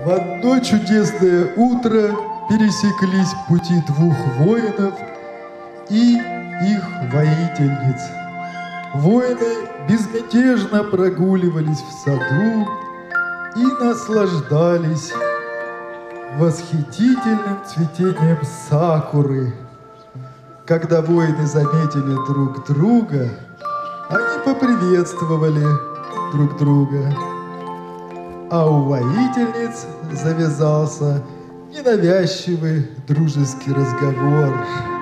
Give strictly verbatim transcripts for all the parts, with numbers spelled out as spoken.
В одно чудесное утро пересеклись пути двух воинов и их воительниц. Воины безмятежно прогуливались в саду и наслаждались восхитительным цветением сакуры. Когда воины заметили друг друга, они поприветствовали друг друга, а у воительниц завязался ненавязчивый дружеский разговор.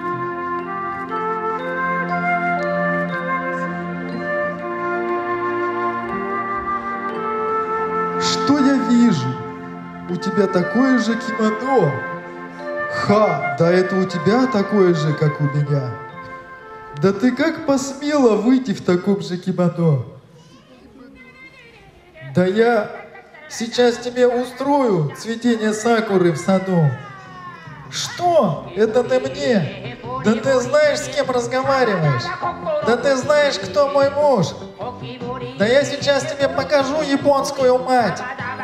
Что я вижу? У тебя такое же кимоно. Ха, да это у тебя такое же, как у меня. Да ты как посмела выйти в таком же кимоно? Да я сейчас тебе устрою цветение сакуры в саду. Что? Это ты мне? Да ты знаешь, с кем разговариваешь? Да ты знаешь, кто мой муж? Да я сейчас тебе покажу японскую мать.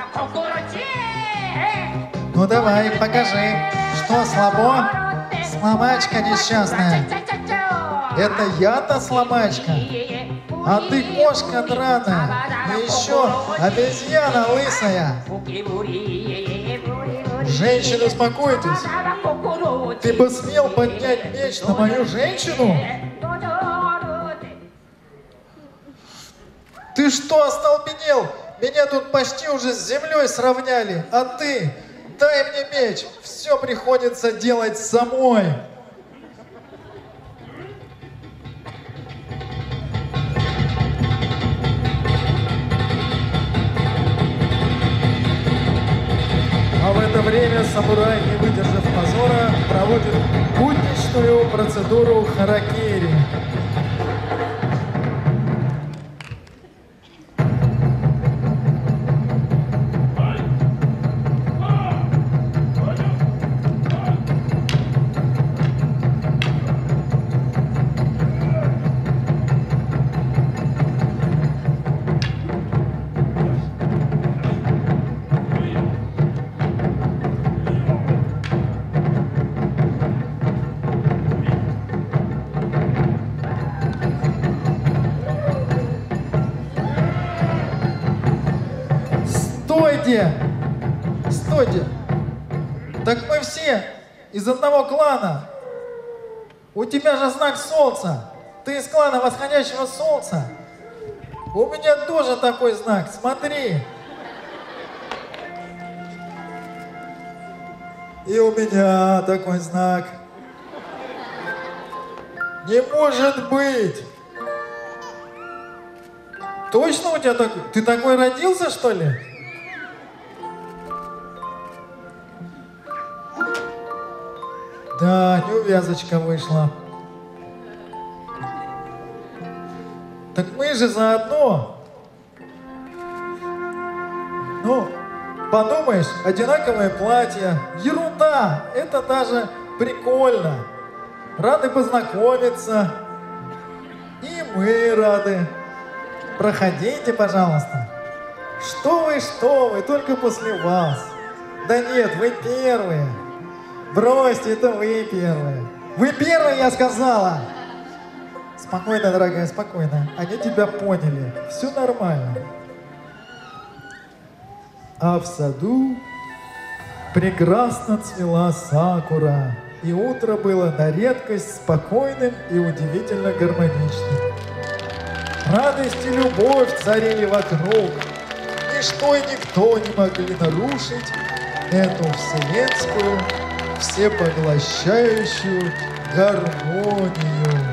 Ну давай, покажи. Что, слабо? Слабачка несчастная. Это я-то слабачка? А ты кошка драная. И еще обезьяна лысая. Женщины, успокойтесь. Ты посмел поднять меч на мою женщину? Ты что, остолбенел? Меня тут почти уже с землей сравняли. А ты? Дай мне меч. Все приходится делать самой. А в это время самурай, не выдержав позора, проводит будничную процедуру харакири. Стойте! Стойте! Так мы все из одного клана. У тебя же знак солнца. Ты из клана восходящего солнца. У меня тоже такой знак. Смотри. И у меня такой знак. Не может быть! Точно у тебя такой? Ты такой родился, что ли? Да, неувязочка вышла. Так мы же заодно. Ну, подумаешь, одинаковое платье. Ерунда, это даже прикольно. Рады познакомиться. И мы рады. Проходите, пожалуйста. Что вы, что вы, только после вас. Да нет, вы первые. Бросьте, это вы первые. Вы первые, я сказала. Спокойно, дорогая, спокойно. Они тебя поняли. Все нормально. А в саду прекрасно цвела сакура. И утро было на редкость спокойным и удивительно гармоничным. Радость и любовь царили вокруг. Ничто и никто не могли нарушить эту вселенскую, всепоглощающую гармонию.